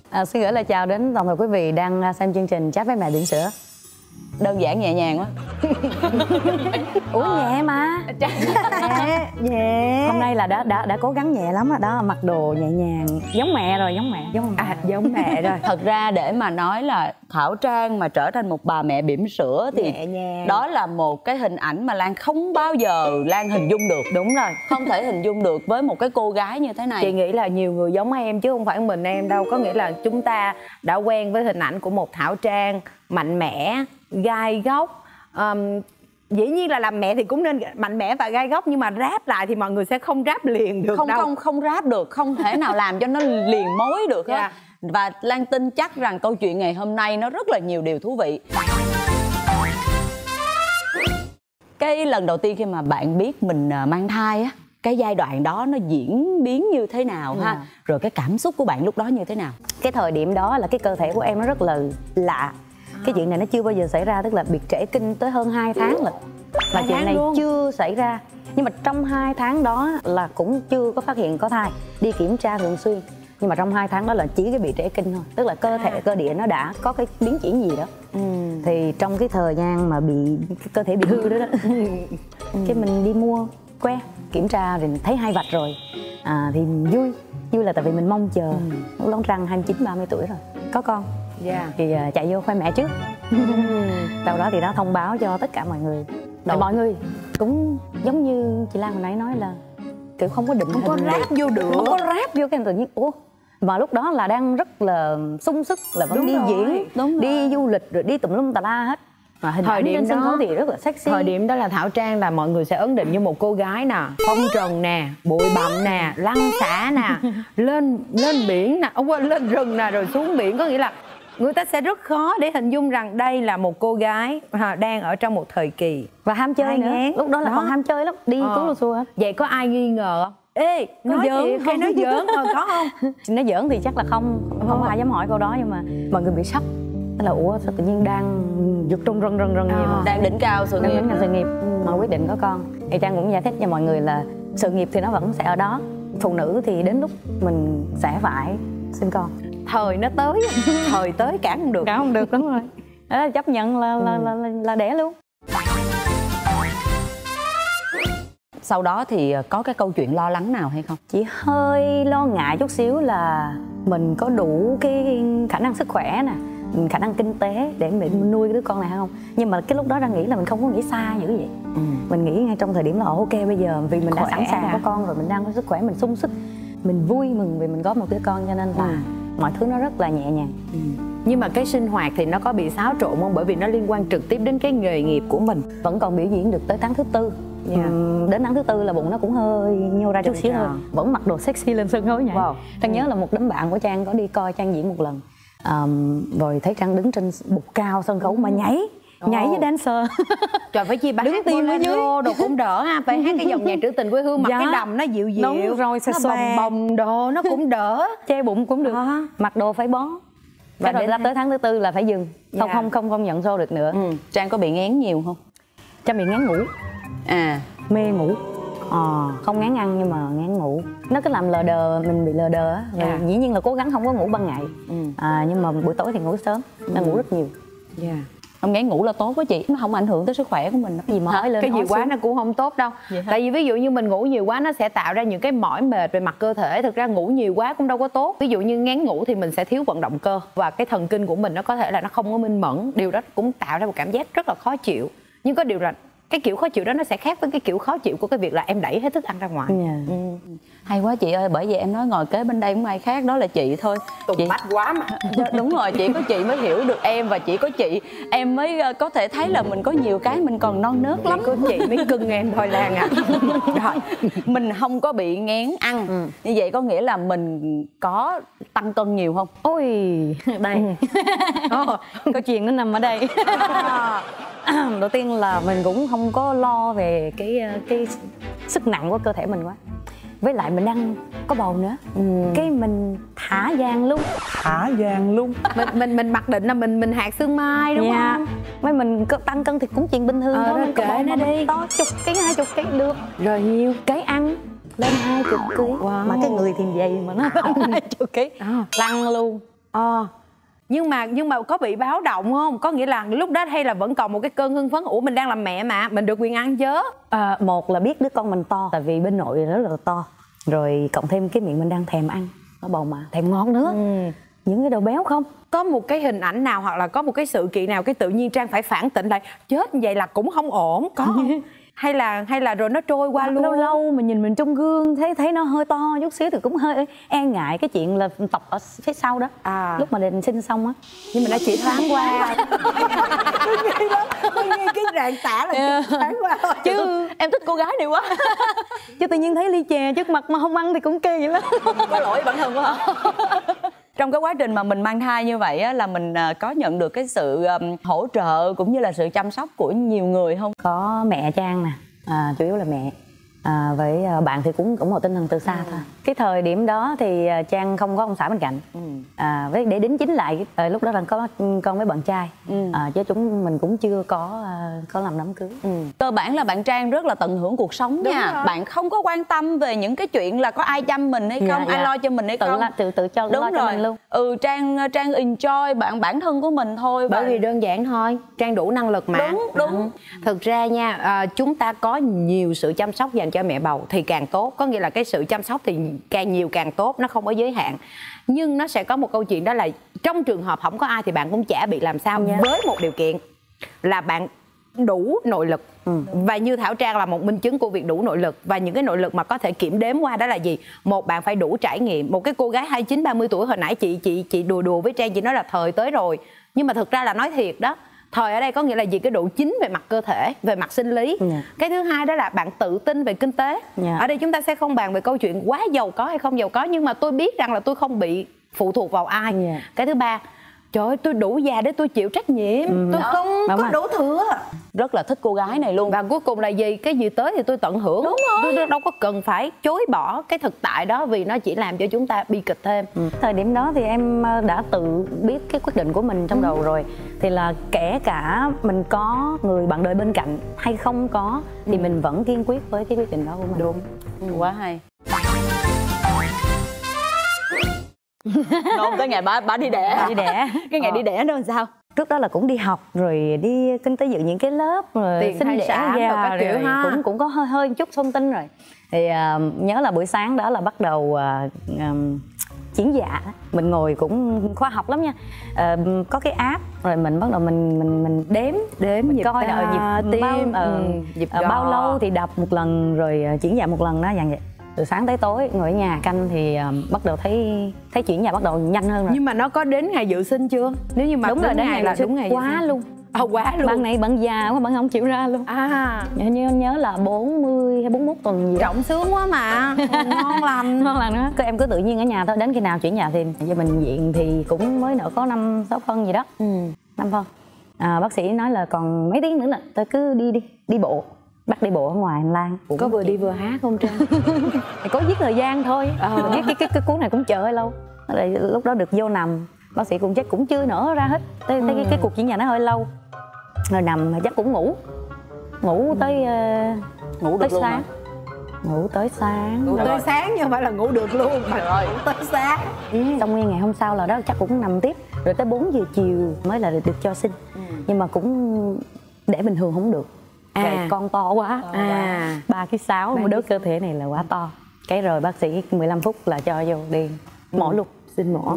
Xin gửi lời chào đến toàn thể quý vị đang xem chương trình Chat với Mẹ Bỉm Sữa. Đơn giản nhẹ nhàng quá. Ủa nhẹ mà. Nhẹ. Hôm nay là đã cố gắng nhẹ lắm rồi đó, mặc đồ nhẹ nhàng, giống mẹ rồi, giống mẹ. Giống mẹ rồi. Thật ra để mà nói là Thảo Trang mà trở thành một bà mẹ bỉm sữa thì nhẹ nhàng. Đó là một cái hình ảnh mà Lan không bao giờ Lan hình dung được. Đúng rồi. Không thể hình dung được với một cái cô gái như thế này. Chị nghĩ là nhiều người giống em chứ không phải mình em đâu. Có nghĩa là chúng ta đã quen với hình ảnh của một Thảo Trang mạnh mẽ, gai góc. Dĩ nhiên là làm mẹ thì cũng nên mạnh mẽ và gai góc, nhưng mà ráp lại thì mọi người sẽ không ráp liền được đâu. Không ráp được, không thể nào làm cho nó liền mối được hết. Và Lan tin chắc rằng câu chuyện ngày hôm nay nó rất là nhiều điều thú vị. Cái lần đầu tiên khi mà bạn biết mình mang thai á, cái giai đoạn đó nó diễn biến như thế nào ha? Rồi cái cảm xúc của bạn lúc đó như thế nào? Cái thời điểm đó là cái cơ thể của em nó rất là lạ. Cái chuyện này nó chưa bao giờ xảy ra, tức là bị trễ kinh tới hơn 2 tháng rồi. Và chuyện này luôn chưa xảy ra. Nhưng mà trong 2 tháng đó là cũng chưa có phát hiện có thai. Đi kiểm tra thường xuyên. Nhưng mà trong 2 tháng đó là chỉ cái bị trễ kinh thôi. Tức là cơ thể, cơ địa nó đã có cái biến chuyển gì đó. Thì trong cái thời gian mà bị cái cơ thể bị hư đó cái mình đi mua que kiểm tra thì thấy 2 vạch rồi. Thì vui là tại vì mình mong chờ. Lúc đó răng 29-30 tuổi rồi, có con. Thì chạy vô khoe mẹ trước. Sau đó thì nó thông báo cho tất cả mọi người. Mọi người cũng giống như chị Lan hồi nãy nói là kiểu không có định, không có ráp vô được, không có ráp vô cái tự nhiên. Ủa mà lúc đó là đang rất là sung sức, là vẫn đi diễn, đi du lịch rồi đi tùm lum tà la hết. Mà hình thời điểm sân đó khấu thì rất là sexy. Thời điểm đó là Thảo Trang là mọi người sẽ ấn định như một cô gái nè, phong trần nè, bụi bặm nè, lăn xả nè, lên biển nè, lên rừng nè, rồi xuống biển. Có nghĩa là người ta sẽ rất khó để hình dung rằng đây là một cô gái đang ở trong một thời kỳ và ham chơi nữa. Lúc đó là còn ham chơi lắm, đi tú lù xua hết. Vậy có ai nghi ngờ không? Ê, nói giỡn hay nói giỡn có không? Nói giỡn thì chắc là không ai dám hỏi câu đó, nhưng mà mọi người bị sốc. Tức là ủa sao tự nhiên đang giật trung rần gì mà đang đỉnh cao sự nghiệp mà quyết định có con. Thì Trang cũng giải thích cho mọi người là sự nghiệp thì nó vẫn sẽ ở đó, phụ nữ thì đến lúc mình sẽ phải sinh con. Thời nó tới, thời tới cản không được. Cản không được, đúng rồi. Đó là chấp nhận là đẻ luôn. Sau đó thì có cái câu chuyện lo lắng nào hay không? Chỉ hơi lo ngại chút xíu là mình có đủ cái khả năng sức khỏe nè, khả năng kinh tế để mình nuôi cái đứa con này hay không. Nhưng mà cái lúc đó Trang nghĩ là mình không có nghĩ xa dữ vậy. Mình nghĩ ngay trong thời điểm là ok bây giờ vì mình đã sẵn sàng có con rồi, mình đang có sức khỏe, mình sung sức, mình vui mừng vì mình có một đứa con, cho nên là mọi thứ nó rất là nhẹ nhàng. Nhưng mà cái sinh hoạt thì nó có bị xáo trộn không? Bởi vì nó liên quan trực tiếp đến cái nghề nghiệp của mình. Vẫn còn biểu diễn được tới tháng thứ 4. Đến tháng thứ 4 là bụng nó cũng hơi nhô ra chút xíu thôi. Vẫn mặc đồ sexy lên sân khấu nhảy. Trang nhớ là một đám bạn của Trang có đi coi Trang diễn một lần. Rồi thấy Trang đứng trên bục cao sân khấu mà nhảy với dancer. Trời, phải chi bà đứng tim ở dưới đồ cũng đỡ ha, phải hát cái dòng nhạc trữ tình quê hương, mặc cái đầm nó dịu dịu. Đúng rồi, nó bồng đồ nó cũng đỡ. Che bụng cũng được. Mặc đồ phải bó. Và đến tới tháng thứ 4 là phải dừng. Không nhận show được nữa. Trang có bị ngán nhiều không? Trang bị ngán ngủ. Mê ngủ. Không ngán ăn nhưng mà ngán ngủ. Nó cứ làm lờ đờ, mình bị lờ đờ á. Dĩ nhiên là cố gắng không có ngủ ban ngày. Nhưng mà buổi tối thì ngủ sớm. Đang ngủ rất nhiều. Không, ngán ngủ là tốt quá chị, nó không ảnh hưởng tới sức khỏe của mình. Gì mà hỏi lên cái gì quá nó cũng không tốt đâu. Tại vì ví dụ như mình ngủ nhiều quá nó sẽ tạo ra những cái mỏi mệt về mặt cơ thể. Thực ra ngủ nhiều quá cũng đâu có tốt. Ví dụ như ngán ngủ thì mình sẽ thiếu vận động cơ và cái thần kinh của mình nó có thể là nó không có minh mẫn. Điều đó cũng tạo ra một cảm giác rất là khó chịu. Nhưng có điều là cái kiểu khó chịu đó nó sẽ khác với cái kiểu khó chịu của cái việc là em đẩy hết thức ăn ra ngoài. Hay quá chị ơi, bởi vì em nói ngồi kế bên đây không ai khác, đó là chị thôi. Tùng bách quá mà. Đúng rồi, chỉ có chị mới hiểu được em, và chỉ có chị em mới có thể thấy là mình có nhiều cái mình còn non nớt lắm. Có chị mới cưng em thôi Lan ạ. Rồi, mình không có bị ngán ăn. Như vậy có nghĩa là mình có tăng cân nhiều không? Ôi, đây. Câu chuyện nó nằm ở đây. Đầu tiên là mình cũng không có lo về cái sức nặng của cơ thể mình quá. Với lại mình đang có bầu nữa. Cái mình thả vàng luôn. Mình mặc định là mình hạt xương mai đúng không? Với mình tăng cân thì cũng chuyện bình thường thôi. Mình kệ nó đi. To 10 kg 20 kg được. Rồi nhiêu cái ăn lên 20 kg. Mà cái người thì vậy mà nó 20 kg. Lăn luôn. Nhưng mà có bị báo động không? Có nghĩa là lúc đó hay là vẫn còn một cái cơn hưng phấn, ủa mình đang làm mẹ mà, mình được quyền ăn chớ. Một là biết đứa con mình to, tại vì bên nội rất là to. Rồi cộng thêm cái miệng mình đang thèm ăn, có bầu mà, thèm ngon nữa. Những cái đồ béo không? Có một cái hình ảnh nào hoặc là có một cái sự kiện nào cái tự nhiên Trang phải phản tỉnh lại, chết như vậy là cũng không ổn, có không? hay là rồi nó trôi qua luôn? Lâu lâu mình nhìn mình trong gương thấy nó hơi to chút xíu thì cũng hơi e ngại cái chuyện là tọc ở phía sau đó. Lúc mà định sinh xong á, nhưng mà nó chỉ thoáng qua. Tôi nghe cái rạn tả là chỉ thoáng qua thôi. Chứ em thích cô gái này quá. Chứ tự nhiên thấy ly chè trước mặt mà không ăn thì cũng kỳ vậy đó. Có lỗi bản thân quá hả? Trong cái quá trình mà mình mang thai như vậy á, là mình có nhận được cái sự hỗ trợ cũng như là sự chăm sóc của nhiều người không? Có mẹ Trang nè, chủ yếu là mẹ. Với bạn thì cũng ủng hộ tinh thần từ xa thôi. Cái thời điểm đó thì Trang không có ông xã bên cạnh. Với để đính chính lại lúc đó là có con với bạn trai. Chứ chúng mình cũng chưa có làm đám cưới. Cơ bản là bạn Trang rất là tận hưởng cuộc sống nha. Bạn không có quan tâm về những cái chuyện là có ai chăm mình hay không, ai lo cho mình hay không. Tự cho lo cho mình luôn. Trang enjoy bản thân của mình thôi. Bởi vì đơn giản thôi, Trang đủ năng lực mà. Đúng. Thực ra nha, chúng ta có nhiều sự chăm sóc dành cho mẹ bầu thì càng tốt. Có nghĩa là cái sự chăm sóc thì càng nhiều càng tốt, nó không có giới hạn. Nhưng nó sẽ có một câu chuyện đó là trong trường hợp không có ai thì bạn cũng chả bị làm sao, với một điều kiện là bạn đủ nội lực. Và như Thảo Trang là một minh chứng của việc đủ nội lực. Và những cái nội lực mà có thể kiểm đếm qua đó là gì? Một, bạn phải đủ trải nghiệm. Một cái cô gái 29-30 tuổi hồi nãy chị đùa với Trang, chị nói là thời tới rồi, nhưng mà thực ra là nói thiệt đó. Thời ở đây có nghĩa là gì? Cái độ chín về mặt cơ thể, về mặt sinh lý. Cái thứ hai đó là bạn tự tin về kinh tế. Ở đây chúng ta sẽ không bàn về câu chuyện quá giàu có hay không giàu có, nhưng mà tôi biết rằng là tôi không bị phụ thuộc vào ai. Cái thứ ba, trời ơi, tôi đủ già để tôi chịu trách nhiệm. Tôi không có đủ thừa. Rất là thích cô gái này luôn. Và cuối cùng là gì? Cái gì tới thì tôi tận hưởng. Đúng rồi. Tôi đâu có cần phải chối bỏ cái thực tại đó, vì nó chỉ làm cho chúng ta bi kịch thêm. Thời điểm đó thì em đã tự biết cái quyết định của mình trong đầu rồi. Thì là kể cả mình có người bạn đời bên cạnh hay không có thì mình vẫn kiên quyết với cái quyết định đó của mình. Đúng. Quá hay. Nôn tới ngày bà đi đẻ. Cái ngày đi đẻ đó làm sao? Trước đó là cũng đi học rồi đi tới dự những cái lớp rồi tiền sinh thai đẻ sản ra các kiểu ha. cũng có hơi chút thông tin rồi. Thì nhớ là buổi sáng đó là bắt đầu chuyển dạ. Mình ngồi cũng khoa học lắm nha. Có cái app rồi mình bắt đầu mình đếm mình nhịp coi là nhịp tim nhịp bao lâu thì đập một lần rồi chuyển dạ một lần đó, dạng vậy. Từ sáng tới tối ngồi ở nhà canh thì bắt đầu thấy chuyển dạ bắt đầu nhanh hơn rồi. Nhưng mà nó có đến ngày dự sinh chưa? Nếu như mà đúng rồi, đến ngày là đúng ngày quá luôn. Quá luôn. Bạn này bạn già quá, bạn không chịu ra luôn. Nhớ là 40 hay 41 tuần gì. Trọng sướng quá mà. Ngon lành. Ngon lành đó. Em cứ tự nhiên ở nhà thôi, đến khi nào chuyển dạ thì cho mình viện thì cũng mới nở có 5-6 phân gì đó. 5 phân. Bác sĩ nói là còn mấy tiếng nữa là tôi cứ đi bộ. Bắt đi bộ ở ngoài hành lang. Có vừa đi vừa hát không Trang? Thì có giết thời gian thôi. Cái cuốn này cũng chờ hơi lâu. Lúc đó được vô nằm, bác sĩ cũng chắc cũng chưa nở ra hết. Thấy cái cuộc chuyển dạ nó hơi lâu. Rồi nằm chắc cũng ngủ tới sáng. Ngủ tới sáng nhưng không phải là ngủ được luôn mà ngủ tới sáng. Xong nguyên ngày hôm sau là đó chắc cũng nằm tiếp. Rồi tới 4 giờ chiều mới là được cho sinh. Nhưng mà cũng để bình thường không được. Con to quá. 3,6 kg, đứa cơ thể này là quá to. Cái rồi bác sĩ 15 phút là cho vô đi mổ luôn, sinh mổ.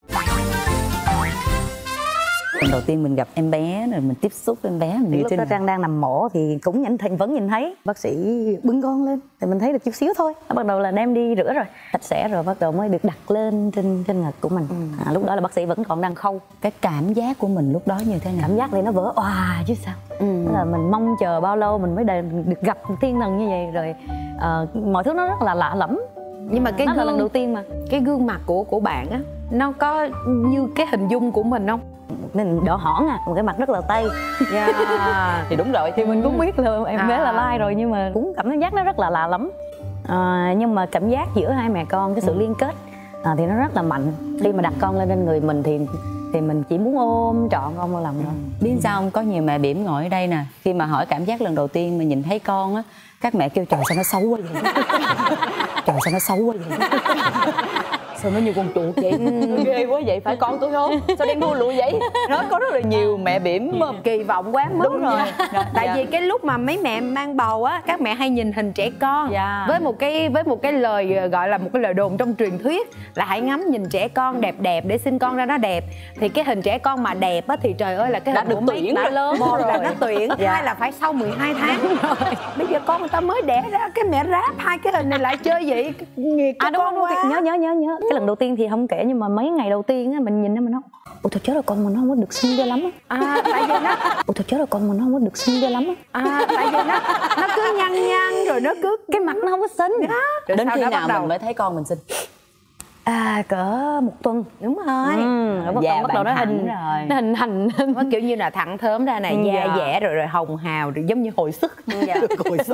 Lần đầu tiên mình gặp em bé rồi mình tiếp xúc với em bé mình lúc đó Trang đang nằm mổ thì cũng vẫn nhìn thấy bác sĩ bưng con lên thì mình thấy được chút xíu thôi. Bắt đầu là đem đi rửa rồi sạch sẽ rồi bắt đầu mới được đặt lên trên ngực của mình. Lúc đó là bác sĩ vẫn còn đang khâu. Cái cảm giác của mình lúc đó như thế nào? Cảm giác thì nó vỡ òa chứ sao. Tức là mình mong chờ bao lâu mình mới được gặp thiên thần như vậy rồi. Mọi thứ nó rất là lạ lẫm. Nhưng mà cái nó là lần đầu tiên mà cái gương mặt của bạn á, nó có như cái hình dung của mình không? Mình đỏ hỏn một cái mặt rất là tây. Thì đúng rồi, thì mình cũng biết là em bé là lai rồi, nhưng mà cũng cảm giác nó rất là lạ lắm. Nhưng mà cảm giác giữa hai mẹ con, cái sự liên kết thì nó rất là mạnh. Khi mà đặt con lên trên người mình thì mình chỉ muốn ôm trọn con vào lòng thôi. Biết sao không, có nhiều mẹ bỉm ngồi ở đây nè, khi mà hỏi cảm giác lần đầu tiên mà nhìn thấy con á, các mẹ kêu trời sao nó xấu quá vậy. Trời sao nó xấu quá vậy. sao nó như con chuột vậy? Ghê quá vậy, phải con tôi không? Sao đen thui lụa vậy? Nó có rất là nhiều mẹ bỉm kỳ vọng quá mất. Đúng rồi. Tại vì cái lúc mà mấy mẹ mang bầu á, các mẹ hay nhìn hình trẻ con với một cái lời gọi là một cái lời đồn trong truyền thuyết là hãy ngắm nhìn trẻ con đẹp đẹp để sinh con ra nó đẹp. Thì cái hình trẻ con mà đẹp á thì trời ơi là cái đã hình được của mấy tuyển đã lớn. Một là nó tuyển, Dạ. hai là phải sau 12 tháng rồi. Bây giờ con người ta mới đẻ ra cái mẹ ráp hai cái hình này lại chơi vậy, nghiệt cho đúng con đúng, quá. nhớ cái lần đầu tiên thì không kể, nhưng mà mấy ngày đầu tiên á mình nhìn nó mình nói ủa thôi chết rồi, con mình nó không có được xinh cho lắm á. Tại vì nó ủa thôi chết rồi, con mình nó không có được xinh cho lắm á. tại vì nó cứ nhăn nhăn rồi nó cứ Cái mặt nó không có xinh. Rồi đến sau khi đó nào bắt đầu mình mới thấy con mình xinh? Cỡ 1 tuần. đúng rồi. Bắt đầu nó hình rồi. nó hình thành Nó kiểu như là thẳng thớm ra này, da dẻ rồi hồng hào rồi giống như hồi sức. Hồi sức.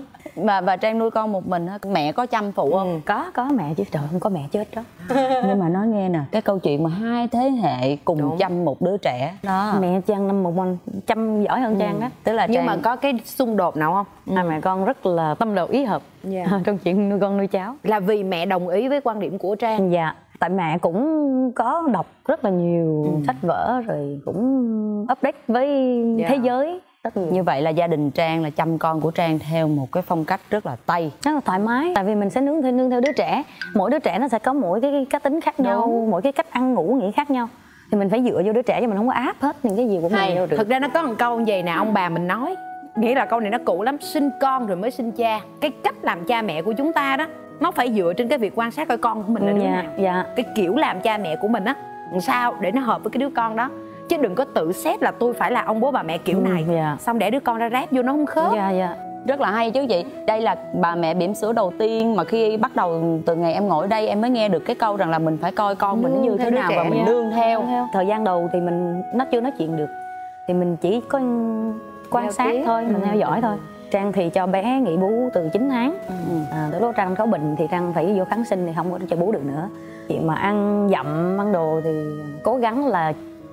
Và Trang nuôi con một mình á, mẹ có chăm phụ không? Có mẹ chứ, trời không có mẹ chết đó. Nhưng mà nói nghe nè, cái câu chuyện mà 2 thế hệ cùng chăm một đứa trẻ đó. Mẹ Trang năm một mình chăm giỏi hơn Trang đó. Tức là Nhưng Trang... mà có cái xung đột nào không? Hai mẹ con rất là tâm đầu ý hợp trong chuyện nuôi con nuôi cháu. Là vì mẹ đồng ý với quan điểm của Trang. Dạ, tại mẹ cũng có đọc rất là nhiều sách vở rồi cũng update với thế giới. Như vậy là gia đình Trang là chăm con của Trang theo một cái phong cách rất là Tây, rất là thoải mái. Tại vì mình sẽ nương theo đứa trẻ, mỗi đứa trẻ nó sẽ có mỗi cái cá tính khác nhau, mỗi cái cách ăn ngủ nghỉ khác nhau, thì mình phải dựa vô đứa trẻ chứ mình không có áp hết những cái gì của mình vô được. Thực ra nó có một câu như vậy nè, ông bà mình nói, nghĩa là câu này nó cũ lắm: sinh con rồi mới sinh cha. Cái cách làm cha mẹ của chúng ta đó, nó phải dựa trên cái việc quan sát coi con của mình là đứa nào. Cái kiểu làm cha mẹ của mình á làm sao để nó hợp với cái đứa con đó, chứ đừng có tự xét là tôi phải là ông bố bà mẹ kiểu này, xong để đứa con ra ráp vô nó không khớp. Rất là hay chứ chị. Đây là bà mẹ bỉm sữa đầu tiên mà khi bắt đầu từ ngày em ngồi đây em mới nghe được cái câu rằng là mình phải coi con mình như thế nào và mình nương theo. Thời gian đầu thì nó chưa nói chuyện được thì mình chỉ có quan sát thôi, mình theo dõi thôi. Trang thì cho bé nghỉ bú từ 9 tháng. Tới lúc Trang có bệnh thì Trang phải vô kháng sinh thì không có cho bú được nữa. Chuyện mà ăn dặm ăn đồ thì cố gắng là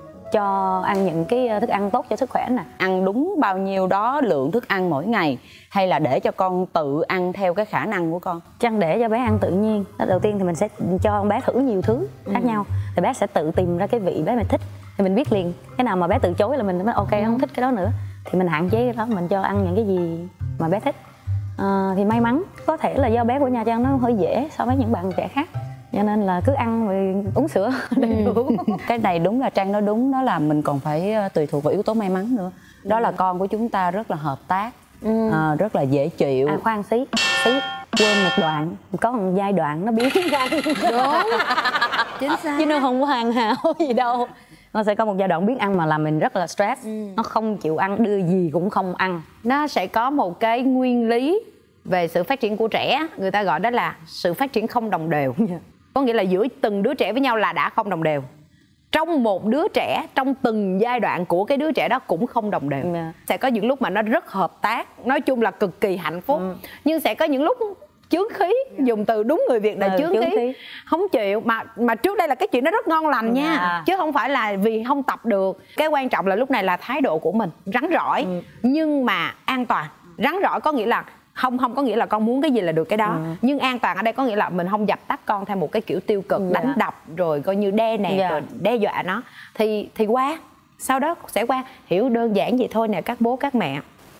cho ăn những cái thức ăn tốt cho sức khỏe nè. Ăn đúng bao nhiêu đó lượng thức ăn mỗi ngày hay là để cho con tự ăn theo cái khả năng của con? Trang để cho bé ăn tự nhiên. Đầu tiên thì mình sẽ cho con bé thử nhiều thứ khác nhau, thì bé sẽ tự tìm ra cái vị bé mình thích, thì mình biết liền cái nào mà bé từ chối là mình nói ok không thích cái đó nữa, thì mình hạn chế cái đó, mình cho ăn những cái gì mà bé thích. Thì may mắn có thể là do bé của nhà Trang nó hơi dễ so với những bạn trẻ khác, cho nên là cứ ăn rồi uống sữa đầy đủ. Cái này đúng là Trang nói đúng, đó là mình còn phải tùy thuộc vào yếu tố may mắn nữa. Đó là con của chúng ta rất là hợp tác, rất là dễ chịu. Khoan xí quên một đoạn, có một giai đoạn nó biến ra. Đúng, chính xác. Chứ nó không có hoàn hảo gì đâu. Nó sẽ có một giai đoạn biết ăn mà làm mình rất là stress. Nó không chịu ăn, đưa gì cũng không ăn. Nó sẽ có một cái nguyên lý về sự phát triển của trẻ, người ta gọi đó là sự phát triển không đồng đều. Có nghĩa là giữa từng đứa trẻ với nhau là đã không đồng đều. Trong một đứa trẻ, trong từng giai đoạn của cái đứa trẻ đó cũng không đồng đều. Sẽ có những lúc mà nó rất hợp tác, nói chung là cực kỳ hạnh phúc. Nhưng sẽ có những lúc chướng khí, dùng từ đúng người Việt là chướng khí, không chịu. Mà trước đây là cái chuyện nó rất ngon lành nha, chứ không phải là vì không tập được. Cái quan trọng là lúc này là thái độ của mình rắn rỏi, nhưng mà an toàn. Rắn rỏi có nghĩa là không có nghĩa là con muốn cái gì là được cái đó, nhưng an toàn ở đây có nghĩa là mình không dập tắt con theo một cái kiểu tiêu cực, đánh đập rồi coi như đe nè, rồi đe dọa nó, thì qua sau đó sẽ qua. Hiểu đơn giản vậy thôi nè các bố các mẹ.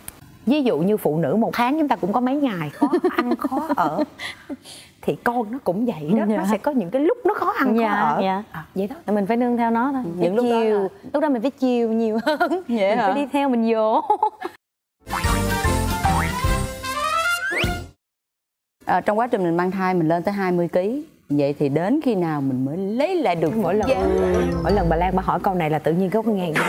Ví dụ như phụ nữ 1 tháng chúng ta cũng có mấy ngày khó ăn khó ở, thì con nó cũng vậy đó, nó sẽ có những cái lúc nó khó ăn khó ở. Vậy đó, mình phải nương theo nó thôi. Những lúc đó mình phải chiều nhiều hơn. Mình phải đi theo mình dỗ. Trong quá trình mình mang thai mình lên tới 20 kg. Vậy thì đến khi nào mình mới lấy lại được? Mỗi lần bà Lan bà hỏi câu này là tự nhiên có cái ngàn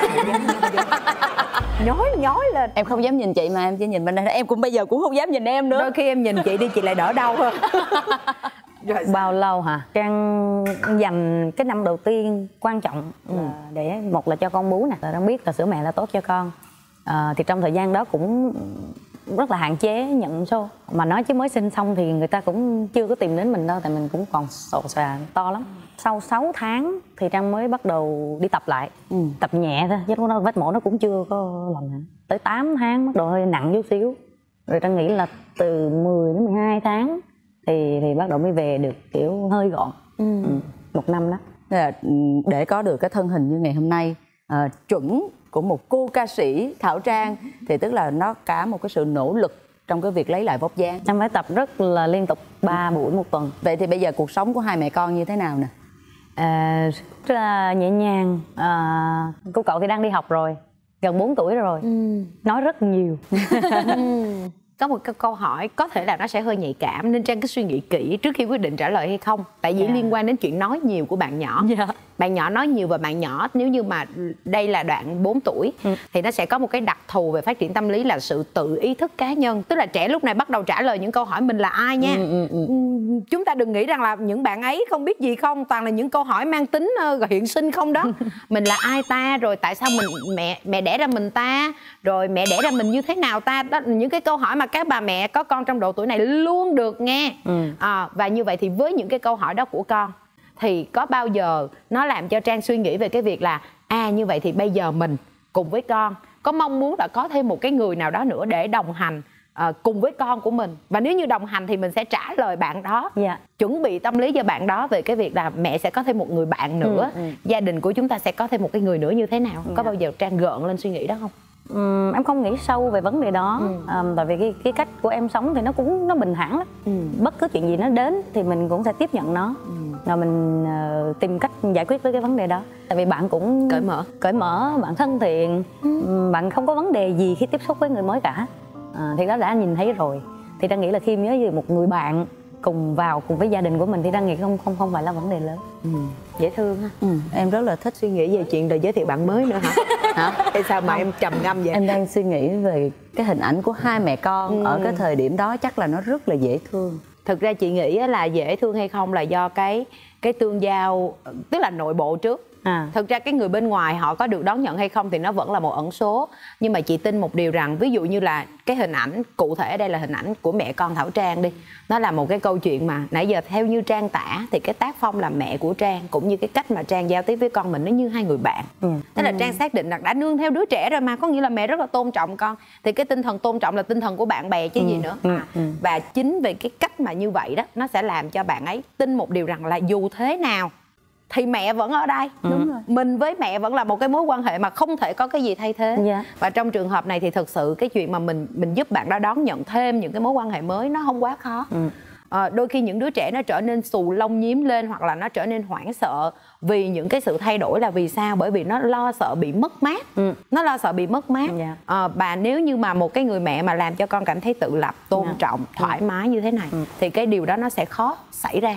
nhói lên. Em không dám nhìn chị mà em chỉ nhìn bên đây. Em cũng bây giờ cũng không dám nhìn em nữa. Đôi khi em nhìn chị đi chị lại đỡ đau hơn. Rồi bao lâu hả? Trang dành cái năm đầu tiên quan trọng là để một là cho con bú nè, Trang biết là sữa mẹ là tốt cho con. Thì trong thời gian đó cũng rất là hạn chế nhận show. Mà nói chứ mới sinh xong thì người ta cũng chưa có tìm đến mình đâu, tại mình cũng còn xồ xà to lắm. Sau 6 tháng thì Trang mới bắt đầu đi tập lại, tập nhẹ thôi, chứ nó vết mổ nó cũng chưa có lành hả. Tới 8 tháng bắt đầu hơi nặng chút xíu. Rồi Trang nghĩ là từ 10 đến 12 tháng thì bắt đầu mới về được kiểu hơi gọn. 1 năm đó. Để có được cái thân hình như ngày hôm nay chuẩn của một cô ca sĩ Thảo Trang thì tức là nó cả một cái sự nỗ lực trong cái việc lấy lại vóc dáng. Em phải tập rất là liên tục 3 buổi một tuần. Vậy thì bây giờ cuộc sống của hai mẹ con như thế nào nè? Rất là nhẹ nhàng. Cô cậu thì đang đi học rồi, gần 4 tuổi rồi, nói rất nhiều. Có một cái câu hỏi có thể là nó sẽ hơi nhạy cảm nên Trang cứ suy nghĩ kỹ trước khi quyết định trả lời hay không. Tại vì liên quan đến chuyện nói nhiều của bạn nhỏ. Bạn nhỏ nói nhiều và bạn nhỏ nếu như mà đây là đoạn 4 tuổi thì nó sẽ có một cái đặc thù về phát triển tâm lý là sự tự ý thức cá nhân. Tức là trẻ lúc này bắt đầu trả lời những câu hỏi mình là ai nha. Chúng ta đừng nghĩ rằng là những bạn ấy không biết gì không, toàn là những câu hỏi mang tính hiện sinh không đó. Mình là ai ta, rồi tại sao mình mẹ đẻ ra mình ta, rồi mẹ đẻ ra mình như thế nào ta. Đó, những cái câu hỏi mà các bà mẹ có con trong độ tuổi này luôn được nghe. Và như vậy thì với những cái câu hỏi đó của con thì có bao giờ nó làm cho Trang suy nghĩ về cái việc là như vậy thì bây giờ mình cùng với con có mong muốn là có thêm một cái người nào đó nữa để đồng hành cùng với con của mình, và nếu như đồng hành thì mình sẽ trả lời bạn đó, chuẩn bị tâm lý cho bạn đó về cái việc là mẹ sẽ có thêm một người bạn nữa, gia đình của chúng ta sẽ có thêm một cái người nữa như thế nào. Có bao giờ Trang gợn lên suy nghĩ đó không? Em không nghĩ sâu về vấn đề đó. Tại vì cái cách của em sống thì nó bình thản lắm. Bất cứ chuyện gì nó đến thì mình cũng sẽ tiếp nhận nó, rồi mình tìm cách giải quyết với cái vấn đề đó. Tại vì bạn cũng cởi mở, bạn thân thiện, bạn không có vấn đề gì khi tiếp xúc với người mới cả. Thì đó đã nhìn thấy rồi. Thì Trang nghĩ là khi nhớ về một người bạn cùng với gia đình của mình thì Trang nghĩ không phải là vấn đề lớn. Dễ thương ha. Em rất là thích suy nghĩ về chuyện đời giới thiệu bạn mới nữa hả? Hay sao mà em trầm ngâm vậy? Em đang suy nghĩ về cái hình ảnh của hai mẹ con ở cái thời điểm đó, chắc là nó rất là dễ thương. Thực ra chị nghĩ là dễ thương hay không là do cái tương giao, tức là nội bộ trước. Thực ra cái người bên ngoài họ có được đón nhận hay không thì nó vẫn là một ẩn số. Nhưng mà chị tin một điều rằng ví dụ như là cái hình ảnh cụ thể, đây là hình ảnh của mẹ con Thảo Trang đi, nó là một cái câu chuyện mà nãy giờ theo như Trang tả thì cái tác phong làm mẹ của Trang cũng như cái cách mà Trang giao tiếp với con mình nó như hai người bạn. Tức là Trang xác định là đã nương theo đứa trẻ rồi mà, có nghĩa là mẹ rất là tôn trọng con, thì cái tinh thần tôn trọng là tinh thần của bạn bè chứ gì nữa. Và chính vì cái cách mà như vậy đó, nó sẽ làm cho bạn ấy tin một điều rằng là dù thế nào thì mẹ vẫn ở đây. Đúng rồi. Mình với mẹ vẫn là một cái mối quan hệ mà không thể có cái gì thay thế. Và trong trường hợp này thì thực sự cái chuyện mà mình giúp bạn đó đón nhận thêm những cái mối quan hệ mới nó không quá khó. Đôi khi những đứa trẻ nó trở nên xù lông nhím lên hoặc là nó trở nên hoảng sợ vì những cái sự thay đổi là vì sao? Bởi vì nó lo sợ bị mất mát. Nó lo sợ bị mất mát. Và nếu như mà một cái người mẹ mà làm cho con cảm thấy tự lập, tôn trọng, thoải mái như thế này thì cái điều đó nó sẽ khó xảy ra.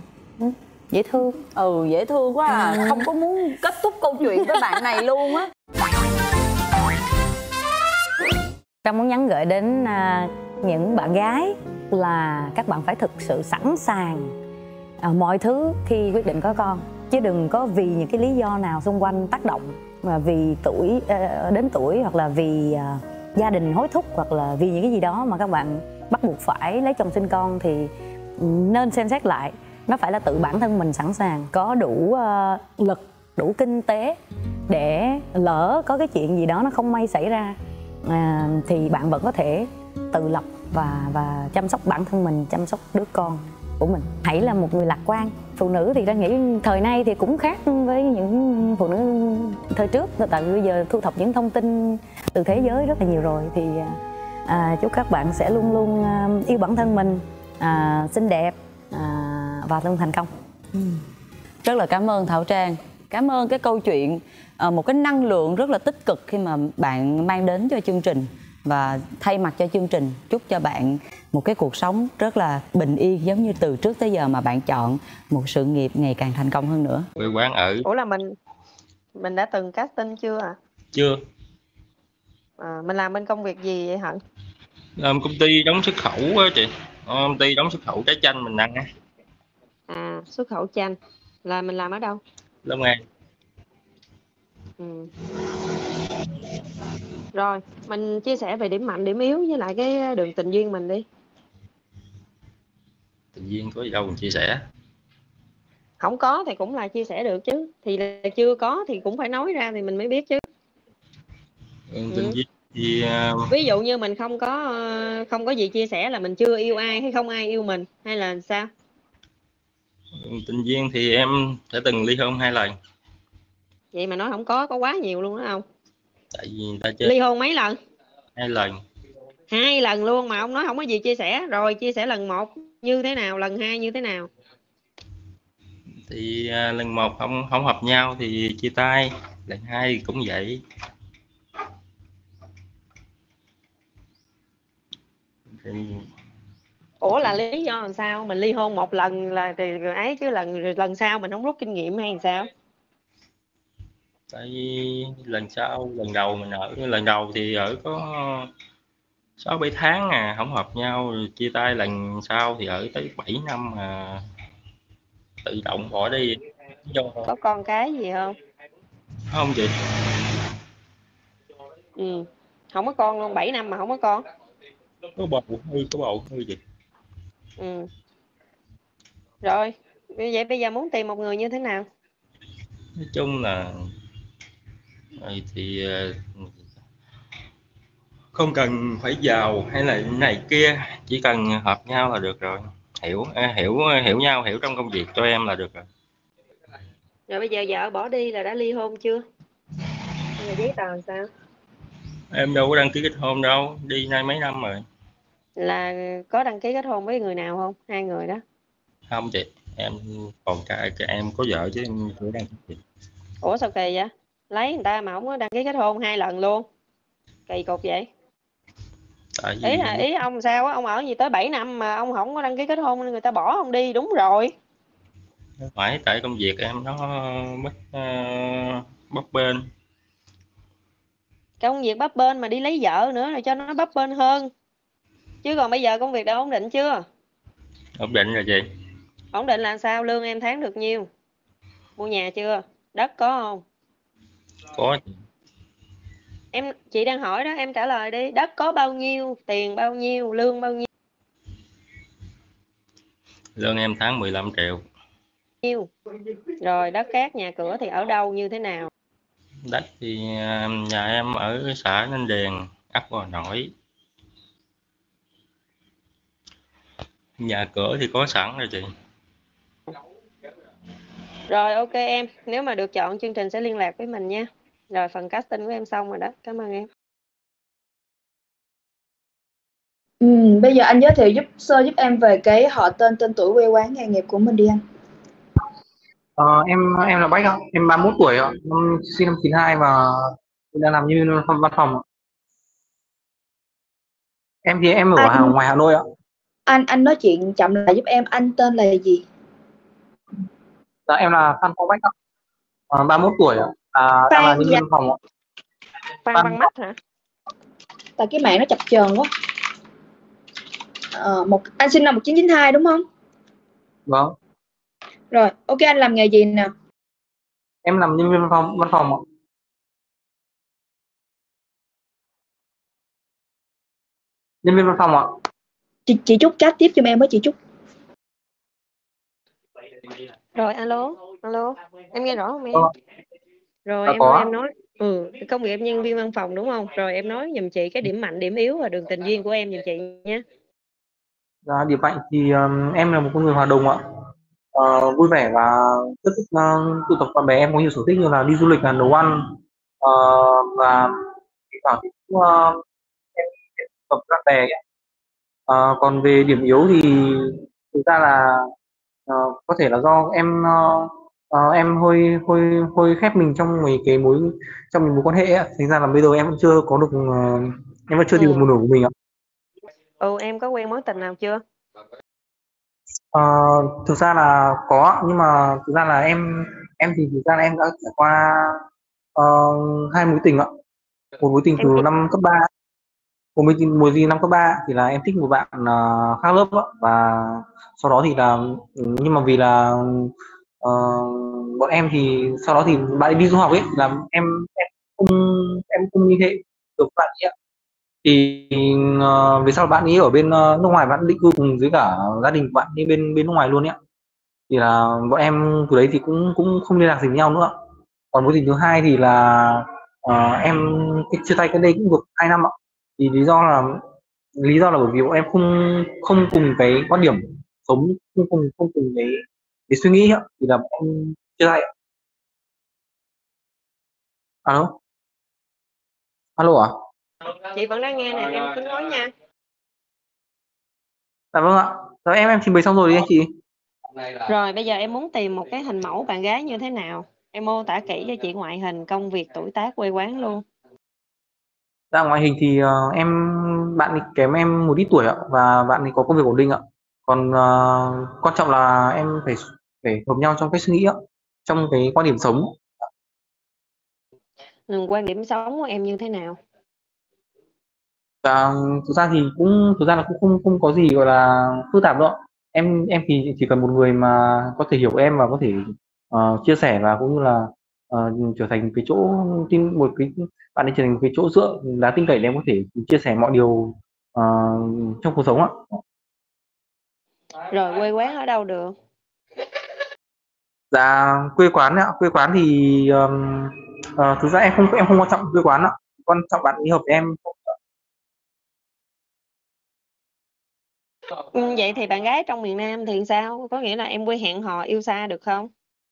Dễ thương. Dễ thương quá à. Không có muốn kết thúc câu chuyện với bạn này luôn á. Trang muốn nhắn gửi đến những bạn gái là các bạn phải thực sự sẵn sàng mọi thứ khi quyết định có con, chứ đừng có vì những cái lý do nào xung quanh tác động, mà vì đến tuổi hoặc là vì gia đình hối thúc hoặc là vì những cái gì đó mà các bạn bắt buộc phải lấy chồng sinh con thì nên xem xét lại. Nó phải là tự bản thân mình sẵn sàng, có đủ lực, đủ kinh tế để lỡ có cái chuyện gì đó nó không may xảy ra thì bạn vẫn có thể tự lập và chăm sóc bản thân mình, chăm sóc đứa con của mình. Hãy là một người lạc quan. Phụ nữ thì Trang nghĩ thời nay thì cũng khác với những phụ nữ thời trước, tại vì bây giờ thu thập những thông tin từ thế giới rất là nhiều rồi. Thì chúc các bạn sẽ luôn luôn yêu bản thân mình, xinh đẹp và luôn thành công. Rất là cảm ơn Thảo Trang. Cảm ơn cái câu chuyện, một cái năng lượng rất là tích cực khi mà bạn mang đến cho chương trình. Và thay mặt cho chương trình, chúc cho bạn một cái cuộc sống rất là bình yên, giống như từ trước tới giờ mà bạn chọn một sự nghiệp ngày càng thành công hơn nữa. Quê quán ở. Ủa là mình đã từng casting chưa ạ? Chưa. Mình làm bên công việc gì vậy hả? Làm công ty đóng xuất khẩu á chị. Công ty đóng xuất khẩu trái chanh mình ăn á. Xuất khẩu chanh. Là mình làm ở đâu? Long An. Rồi, mình chia sẻ về điểm mạnh, điểm yếu với lại cái đường tình duyên mình đi. Tình duyên có gì đâu mình chia sẻ. Không có thì cũng là chia sẻ được chứ. Thì là chưa có thì cũng phải nói ra thì mình mới biết chứ. Tình duyên thì ví dụ như mình không có gì chia sẻ là mình chưa yêu ai hay không ai yêu mình hay là sao? Tình duyên thì em đã từng ly hôn 2 lần. Vậy mà nói không có quá nhiều luôn đó không? Tại vì người ta chơi Ly hôn mấy lần? 2 lần. 2 lần luôn mà ông nói không có gì chia sẻ. Rồi chia sẻ lần 1 như thế nào, lần 2 như thế nào? Thì lần 1 không hợp nhau thì chia tay, lần 2 thì cũng vậy. Thì Ủa là lý do làm sao? Mình ly hôn 1 lần là thì ấy, chứ lần sau mình không rút kinh nghiệm hay sao? tại vì lần đầu mình ở, lần đầu thì ở có 6-7 tháng không hợp nhau rồi chia tay, lần sau thì ở tới 7 năm mà tự động bỏ đi. Do Có con cái gì không? không chị? Ừ. Không có con luôn, 7 năm mà không có con. Có bầu hơi chị. Ừ. Rồi, vậy bây giờ muốn tìm một người như thế nào? Nói chung là thì không cần phải giàu hay là này kia, chỉ cần hợp nhau là được rồi. Hiểu nhau, hiểu trong công việc cho em là được rồi. Rồi bây giờ vợ bỏ đi là đã ly hôn chưa? Hay là giấy tờ làm sao? Em đâu có đăng ký kết hôn đâu, đi nay mấy năm rồi. Là có đăng ký kết hôn với người nào không? 2 người đó. Không chị, em còn em có vợ chứ em chưa đăng ký. Ủa sao kỳ vậy? Lấy người ta mà không có đăng ký kết hôn 2 lần luôn. Kỳ cục vậy. Tại vì Ý ông sao á, ông ở gì tới 7 năm mà ông không có đăng ký kết hôn nên người ta bỏ ông đi, đúng rồi. phải tại công việc em nó bất bấp bênh. Công việc bấp bênh mà đi lấy vợ nữa rồi cho nó bấp bênh hơn. Chứ còn bây giờ công việc đã ổn định chưa? Ổn định rồi chị. Ổn định là sao? Lương em tháng được nhiêu? Mua nhà chưa? Đất có không? Có. Chị đang hỏi đó, em trả lời đi. Đất có bao nhiêu? Tiền bao nhiêu? Lương bao Lương em tháng 15 triệu. nhiêu? Rồi đất cát nhà cửa thì ở đâu như thế nào? Đất thì nhà em ở xã Ninh Điền, ấp Gò Nổi. Nhà cửa thì có sẵn rồi chị. Rồi ok em, nếu mà được chọn chương trình sẽ liên lạc với mình nha. Rồi phần casting của em xong rồi đó. Cảm ơn em. Bây giờ anh giới thiệu sơ giúp em về cái họ tên tuổi, quê quán, nghề nghiệp của mình đi anh. Em là Bách ạ, em 31 tuổi ạ, sinh năm 92 và đang làm như văn phòng. Em thì em ở Anh ngoài Hà Nội ạ. anh nói chuyện chậm lại giúp em, anh tên là gì? Dạ, em là Phan Phong Bách ạ, 31 tuổi ạ, đang là Phan nhân gì viên anh? văn phòng ạ. Phan Văn Mắt hả? Tại cái mạng nó chập chờn quá. Anh sinh năm 1992 đúng không? Vâng, Rồi, ok, anh làm nghề gì nào? em làm nhân viên văn phòng ạ. Nhân viên văn phòng ạ. Chị Trúc chat tiếp cho em với chị Trúc. Rồi alo, em nghe rõ không em? Vâng. Rồi Dạ, có. em nói công việc em nhân viên văn phòng đúng không? Rồi em nói giùm chị cái điểm mạnh, điểm yếu và đường tình duyên của em giùm chị nha. Dạ, điểm mạnh thì em là một con người hòa đồng ạ, vui vẻ và rất thích tụ tập bạn bè. Em có nhiều sở thích như là đi du lịch, là nấu ăn, và thỉnh thoảng thì cũng em tập bạn bè ấy. Còn về điểm yếu thì thực ra là có thể là do em hơi khép mình trong mối quan hệ ấy. Thành ra là bây giờ em vẫn chưa có được em vẫn chưa tìm được một nửa của mình ạ. Em có quen mối tình nào chưa? Thực ra là có, nhưng mà thực ra là em thì thực ra là em đã trải qua 2 mối tình ạ. Một mối tình từ năm cấp 3, mối tình năm cấp 3 thì là em thích một bạn khác lớp ạ, và sau đó thì là nhưng mà vì là ờ, bọn em thì sau đó thì bạn ấy đi du học ấy, là không em không liên hệ được với bạn ấy ạ. Thì về sau bạn ấy ở bên nước ngoài, bạn định cư cùng với cả gia đình của bạn ấy bên nước ngoài luôn ấy ạ. Thì là bọn em từ đấy thì cũng cũng không liên lạc gì với nhau nữa. Còn mối tình thứ hai thì là em chia tay cái đây cũng được 2 năm ạ. Thì lý do là bởi vì bọn em không không cùng cái quan điểm sống, không cùng cái để suy nghĩ ạ, thì là em chia tay ạ. Alo, alo ạ. Chị vẫn đang nghe nè, em cứ nói nha. Dạ vâng ạ. Rồi em trình bày xong rồi đi anh chị. Rồi bây giờ em muốn tìm một cái hình mẫu bạn gái như thế nào? Em mô tả kỹ cho chị ngoại hình, công việc, tuổi tác, quê quán luôn. Dạ ngoại hình thì em bạn ấy kém em một ít tuổi ạ, và bạn ấy có công việc ổn định ạ. Còn quan trọng là em phải phải hợp nhau trong cái suy nghĩ ạ, trong cái quan điểm sống. Quan điểm sống của em như thế nào? Và thực ra là cũng không không có gì gọi là phức tạp đâu ạ. Em thì chỉ cần một người mà có thể hiểu em và có thể chia sẻ, và cũng như là trở thành cái chỗ tin một cái bạn ấy trở thành một cái chỗ dựa đáng tin cậy để em có thể chia sẻ mọi điều ờ, trong cuộc sống ạ. Rồi quê quán ở đâu được? Dạ quê quán ạ, quê quán thì thực ra em không quan trọng quê quán ạ, quan trọng bạn ấy hợp với em. Vậy thì bạn gái trong miền Nam thì sao? Có nghĩa là em quê hẹn hò yêu xa được không?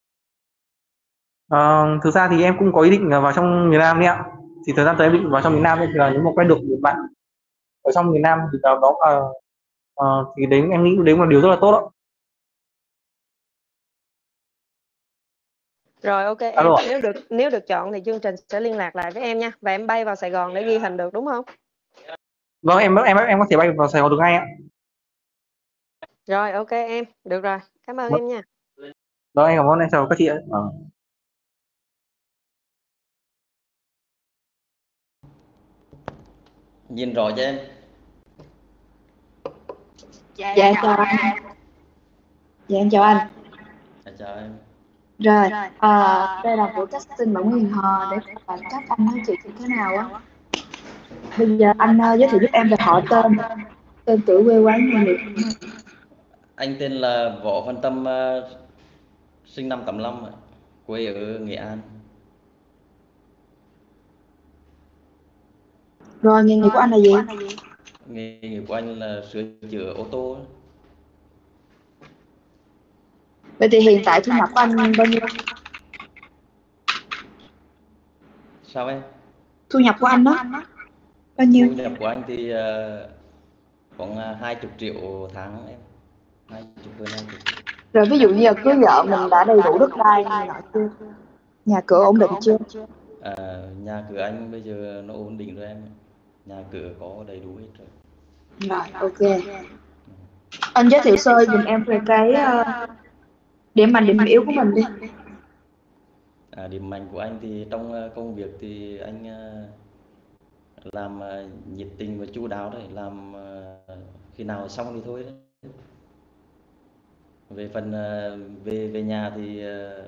Thực ra thì em cũng có ý định là vào trong miền Nam đấy ạ. Thì thời gian tới em định vào trong miền Nam, thì là nếu mà quen được một bạn ở trong miền Nam thì đó là thì đấy em nghĩ đấy là điều rất là tốt ạ. Rồi ok em, Alo ạ. nếu được chọn thì chương trình sẽ liên lạc lại với em nha. Và em bay vào Sài Gòn để ghi hình được đúng không? Vâng, em có thể bay vào Sài Gòn được ngay ạ. Rồi ok em, được rồi. Cảm ơn Vâng, em nha. vâng, em cảm ơn, em chào các chị ạ. Nhìn rõ cho em. Dạ chào anh. Dạ em chào anh. Chào em. Rồi, đây là buổi casting bạn Nguyễn Hiền Hò để coi cách anh nói chuyện như thế nào á. Bây giờ anh giới thiệu giúp em về họ tên tuổi, quê quán, nghề nghiệp. Anh tên là Võ Văn Tâm, sinh năm 85, quê ở Nghệ An. Rồi nghề nghiệp của anh là gì? Nghề nghiệp của anh là sửa chữa ô tô. Vậy thì hiện tại thu nhập của anh bao nhiêu? Sao em? Thu nhập của anh đó bao nhiêu? Thu nhập của anh thì khoảng 20 triệu tháng em. 20 hơn 20. Rồi ví dụ như là cưới vợ mình đã đầy đủ đất đai này nọ chưa? Nhà cửa ổn định chưa? Nhà cửa anh bây giờ nó ổn định rồi em. Nhà cửa có đầy đủ hết rồi. Rồi, ok. Anh giới thiệu sơ giùm em về cái điểm mạnh điểm yếu của mình đi. Điểm mạnh của anh thì trong công việc thì anh làm nhiệt tình và chu đáo đấy, làm khi nào xong thì thôi đấy. Về phần về nhà thì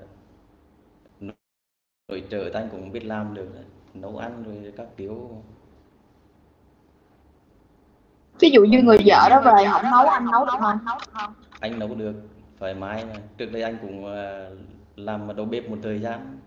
nội trợ anh cũng biết làm được đấy. Nấu ăn rồi các kiểu. Ví dụ như người vợ đó về không nấu, anh nấu được không? Anh nấu được thoải mái này. Trước đây anh cũng làm đầu bếp một thời gian.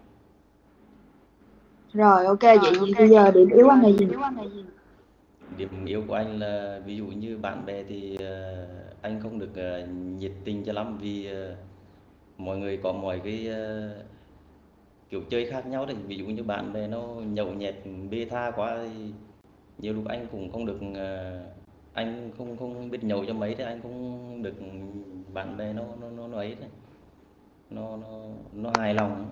Rồi ok, vậy bây giờ điểm yếu anh là gì? Điểm yếu của anh là ví dụ như bạn bè thì anh không được nhiệt tình cho lắm, vì mọi người có mọi cái kiểu chơi khác nhau đấy. Ví dụ như bạn bè nó nhậu nhẹt bê tha quá thì nhiều lúc anh cũng không được anh không biết nhậu cho mấy, thì anh không được bạn bè nó ấy đấy, nó hài lòng.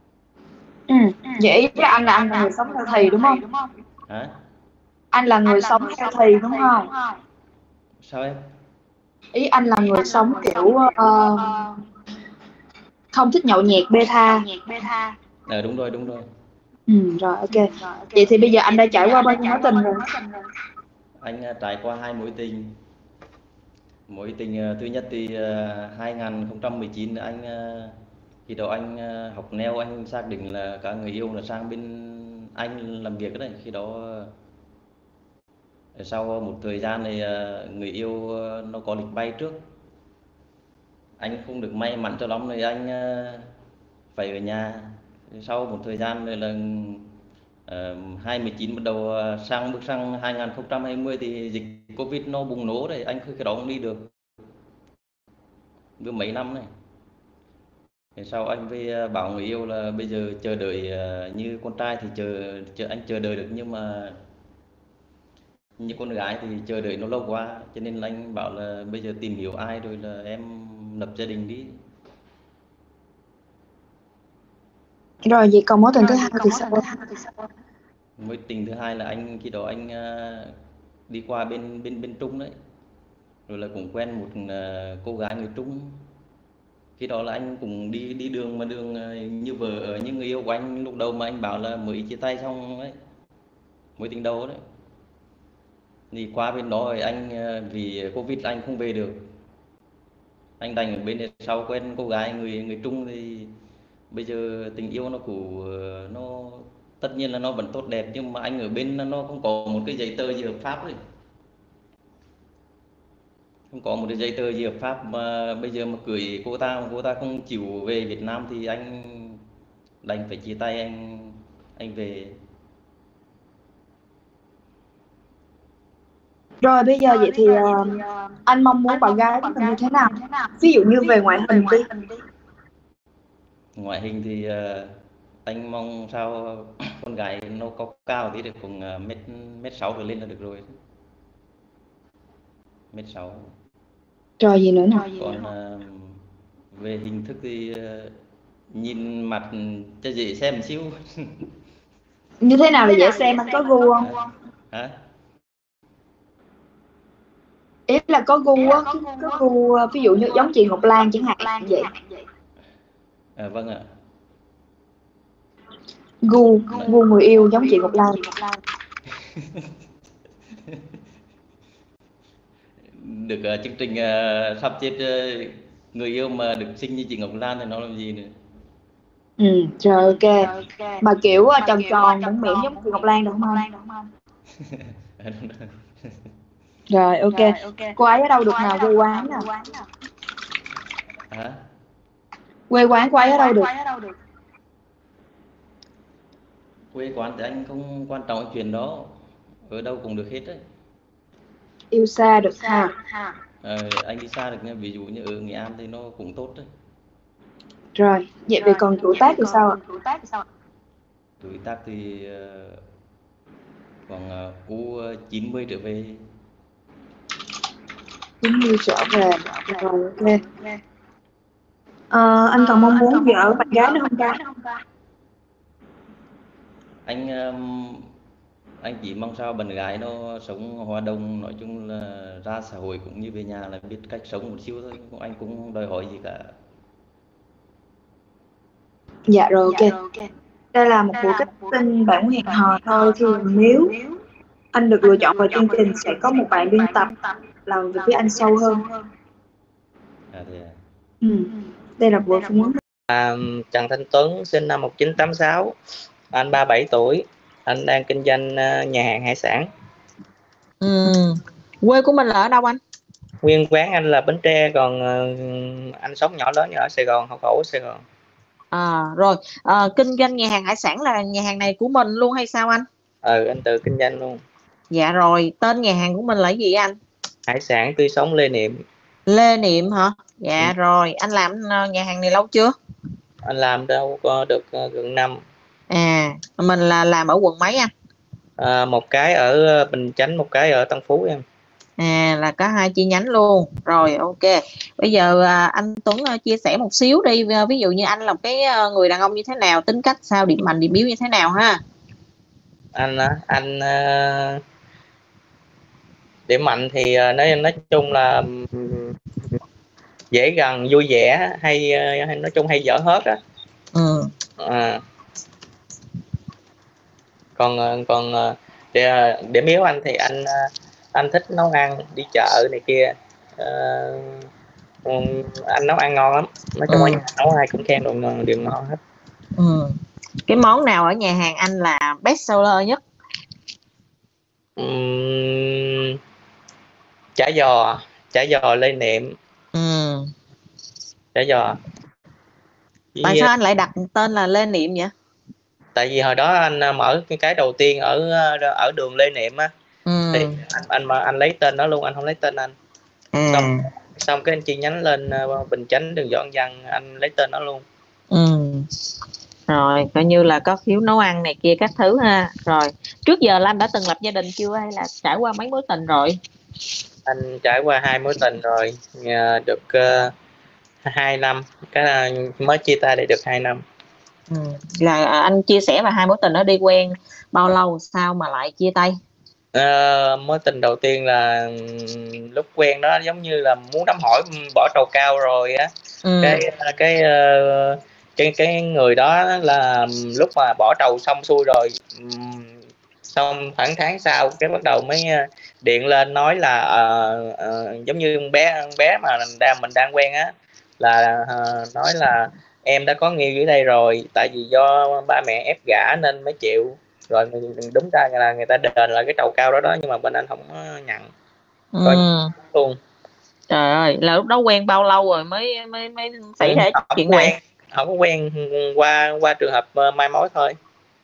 Vậy chứ anh là người sống healthy đúng không? Hả? Anh là người sống healthy đúng không? Sao em? Ý anh là người sống kiểu không thích nhậu nhẹt bê tha. Đúng rồi. Rồi ok. Vậy thì bây giờ anh đã trải qua bao nhiêu mối tình rồi? Anh trải qua 2 mối tình. Mối tình thứ nhất thì 2019 anh khi đó anh học nail, anh xác định là cả người yêu là sang bên Anh làm việc đấy. Khi đó sau một thời gian thì người yêu nó có lịch bay trước, anh không được may mắn cho lắm, thì anh phải ở nhà. Sau một thời gian rồi là 2019 bắt đầu bước sang 2020 thì dịch Covid nó bùng nổ, rồi anh khi đó không đi được, mấy năm này. Thế sau anh với bảo người yêu là bây giờ chờ đợi như con trai thì anh chờ đợi được, nhưng mà như con gái thì chờ đợi nó lâu quá, cho nên là anh bảo là bây giờ tìm hiểu ai rồi là em lập gia đình đi. Rồi vậy còn mối tình thứ hai thì sao? Mối tình thứ hai là anh khi đó anh đi qua bên Trung đấy, rồi là cũng quen một cô gái người Trung. Khi đó là anh cũng đi đường mà đường như vợ như người yêu của anh lúc đầu mà anh bảo là mới chia tay xong đấy, mối tình đầu đấy. Thì qua bên đó rồi anh vì Covid anh không về được, anh đành ở bên này. Sau quen cô gái người Trung thì bây giờ tình yêu nó cũng nó tất nhiên là nó vẫn tốt đẹp, nhưng mà anh ở bên nó không có một cái giấy tờ gì hợp pháp đấy, không có một cái giấy tờ gì hợp pháp, mà bây giờ mà cưới cô ta mà cô ta không chịu về Việt Nam thì anh đành phải chia tay, anh về. Rồi bây giờ vậy thì anh mong muốn bạn gái của mình như thế nào? Ví dụ như về ngoại hình đi. Ngoại hình thì anh mong sao con gái nó có cao tí, được cùng mét 6 trở lên là được rồi. Mét 6. Rồi gì nữa nè? Còn về hình thức thì nhìn mặt cho dễ xem một xíu. Như thế nào là dễ xem, anh có gu không? Hả? Ý là có gu á, có gu ví dụ như giống chị Ngọc Lan chẳng hạn vậy. Vâng ạ. Gu người yêu giống chị Ngọc Lan. Được chương trình sắp xếp người yêu mà được xinh như chị Ngọc Lan thì nó làm gì nữa. Rồi ok. Mà kiểu tròn tròn mũm mĩm giống chị Ngọc Lan được không? Rồi ok. Cô ấy ở đâu được nào, quê quán nè. Hả? Quê quán cô ấy ở đâu được? Quê quán thì anh không quan trọng cái chuyện đó, ở đâu cũng được hết đấy. Yêu xa được ha. Anh đi xa được nha, ví dụ như ở Nghệ An thì nó cũng tốt đấy. Rồi, vậy vì còn tuổi tác thì sao ạ? Tuổi tác thì khoảng U90 trở về. 90 trở về. Rồi ok. Anh còn mong muốn gì ở bạn gái nữa không ta? Anh chỉ mong sao bạn gái nó sống hòa đồng, nói chung là ra xã hội cũng như về nhà là biết cách sống một xíu thôi, anh cũng không đòi hỏi gì cả. Dạ rồi ok. Đây là một buổi casting bản hẹn hò thôi, thì nếu anh được lựa chọn vào chương trình sẽ có một bạn biên tập làm việc với anh sâu hơn. Đây là buổi phỏng vấn. Trần Thanh Tuấn, sinh năm 1986, anh 37 tuổi, anh đang kinh doanh nhà hàng hải sản. Quê của mình là ở đâu anh? Nguyên quán anh là Bến Tre, còn anh sống nhỏ lớn ở Sài Gòn, học khẩu ở Sài Gòn. Rồi, kinh doanh nhà hàng hải sản là nhà hàng này của mình luôn hay sao anh? Anh tự kinh doanh luôn. Dạ rồi, tên nhà hàng của mình là gì anh? Hải sản tươi sống Lê Niệm. Lê Niệm hả? Dạ rồi, anh làm nhà hàng này lâu chưa? Anh làm đâu có được gần năm. Mình là làm ở quận mấy anh? Một cái ở Bình Chánh, một cái ở Tân Phú em. Là có 2 chi nhánh luôn. Rồi ok. Bây giờ anh Tuấn chia sẻ một xíu đi, ví dụ như anh là cái người đàn ông như thế nào, tính cách sao, điểm mạnh điểm yếu như thế nào ha? Anh điểm mạnh thì nói chung là dễ gần, vui vẻ, hay nói chung hay giỡn hết á. Còn điểm yếu anh thì anh thích nấu ăn, đi chợ này kia. Anh nấu ăn ngon lắm, nói chung anh nấu ai cũng khen đều ngon hết. Cái món nào ở nhà hàng anh là best seller nhất? Chả giò Lê Niệm. Chả giò. Tại sao anh lại đặt tên là Lê Niệm vậy? Tại vì hồi đó anh mở cái đầu tiên ở đường Lê Niệm á, thì anh lấy tên đó luôn, anh không lấy tên anh. Xong cái anh chi nhánh lên Bình Chánh, đường Võ Văn Văn, anh lấy tên đó luôn. Rồi coi như là có khiếu nấu ăn này kia các thứ ha. Rồi trước giờ là anh đã từng lập gia đình chưa hay là trải qua mấy mối tình rồi? Anh trải qua 2 mối tình rồi, được 2 năm, mới chia tay để được 2 năm. Là anh chia sẻ về 2 mối tình đó đi quen bao lâu sao mà lại chia tay? Mối tình đầu tiên là lúc quen đó giống như là muốn đám hỏi bỏ trầu cao rồi á. Cái người đó là lúc mà bỏ trầu xong xuôi rồi, xong khoảng tháng sau cái bắt đầu mới điện lên nói là giống như con bé mà mình đang quen á, là nói là em đã có người yêu dưới đây rồi, tại vì do ba mẹ ép gả nên mới chịu. Rồi đúng ra là người ta đền lại cái trầu cao đó nhưng mà bên anh không nhận. Coi luôn. Trời ơi, là lúc đó quen bao lâu rồi mới xảy ra chuyện này? Không có quen, qua trường hợp mai mối thôi.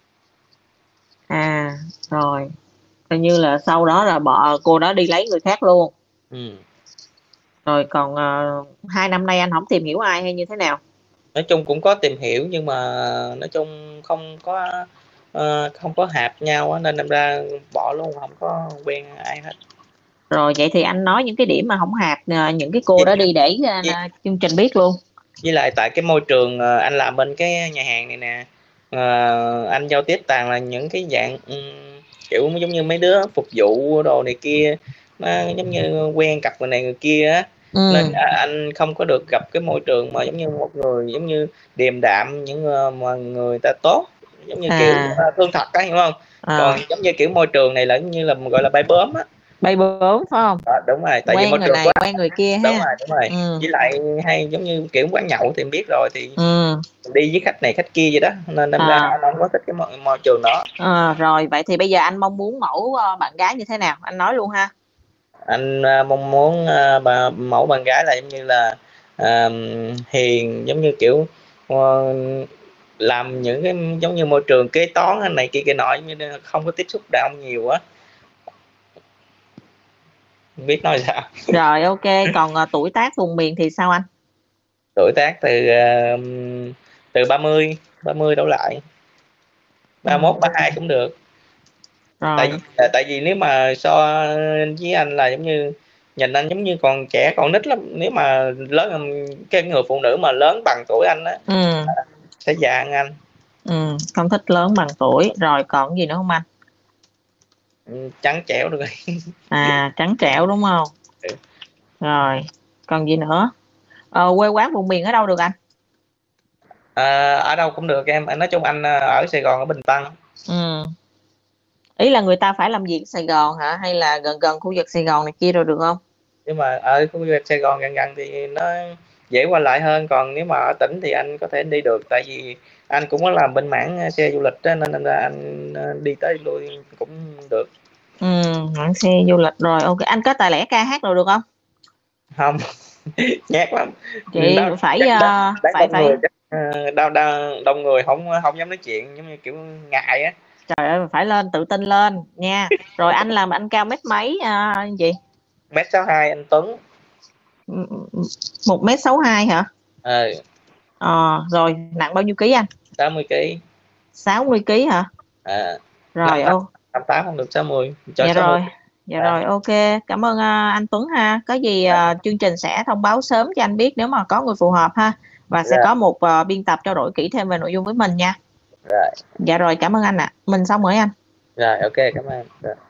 Rồi coi như là sau đó là cô đó đi lấy người khác luôn. Rồi còn 2 năm nay anh không tìm hiểu ai hay như thế nào? Nói chung cũng có tìm hiểu nhưng mà nói chung không có hợp nhau á, nên đâm ra bỏ luôn, không có quen ai hết. Rồi vậy thì anh nói những cái điểm mà không hợp những cái cô đó đi để chương trình biết luôn. Với lại tại cái môi trường anh làm bên cái nhà hàng này nè, anh giao tiếp toàn là những cái dạng kiểu giống như mấy đứa phục vụ đồ này kia, nó giống như quen cặp người này người kia á. Nên anh không có được gặp cái môi trường mà giống như một người giống như điềm đạm, những mà người ta tốt, giống như kiểu thương thật á, hiểu không? Còn giống như kiểu môi trường này là giống như là gọi là bay bướm á. Bay bướm phải không? Đúng rồi, tại quen vì môi người trường này quen người kia ha. Đúng rồi. Với lại hay giống như kiểu quán nhậu thì em biết rồi, thì đi với khách này khách kia vậy đó, nên đâm ra anh không có thích cái môi trường đó. Rồi vậy thì bây giờ anh mong muốn mẫu bạn gái như thế nào, anh nói luôn ha. Anh mong muốn mẫu bạn gái là giống như là hiền, giống như kiểu làm những cái giống như môi trường kế toán này kia nọ, như không có tiếp xúc đàn ông nhiều á. Không biết nói sao. Rồi ok, còn tuổi tác vùng miền thì sao anh? Tuổi tác từ 30 đổ lại, 31 32 cũng được. Rồi. Tại vì nếu mà so với anh là giống như nhìn anh giống như còn trẻ, còn nít lắm. Nếu mà lớn, cái người phụ nữ mà lớn bằng tuổi anh á sẽ già hơn anh. Không thích lớn bằng tuổi. Rồi còn gì nữa không anh? Trắng trẻo được rồi. Trắng trẻo đúng không? Rồi còn gì nữa? Quê quán vùng miền ở đâu được anh? Ở đâu cũng được em. Nói chung anh ở Sài Gòn, ở Bình Tân. Ý là người ta phải làm việc Sài Gòn hả, hay là gần khu vực Sài Gòn này kia rồi được không? Nhưng mà ở khu vực Sài Gòn gần thì nó dễ qua lại hơn, còn nếu mà ở tỉnh thì anh có thể đi được, tại vì anh cũng có làm bên mảng xe du lịch đó, nên là anh đi tới lui cũng được. Mảng xe du lịch. Rồi ok, anh có tài lẻ ca hát rồi được không? Không. Nhát lắm. Chị phải đông người không dám nói chuyện, giống như kiểu ngại á. Trời ơi, phải lên, tự tin lên nha. Rồi anh làm anh cao mét mấy gì? 1m62 anh Tuấn. 1m62 hả? Rồi nặng bao nhiêu ký anh? 60 kg. 60 kg hả? Rồi 58 không được 60. Dạ 60. Rồi. Dạ rồi ok, cảm ơn anh Tuấn ha. Có gì chương trình sẽ thông báo sớm cho anh biết nếu mà có người phù hợp ha. Và sẽ có một biên tập trao đổi kỹ thêm về nội dung với mình nha. Rồi. Dạ rồi, cảm ơn anh ạ. Mình xong rồi anh. Rồi ok, cảm ơn. Rồi.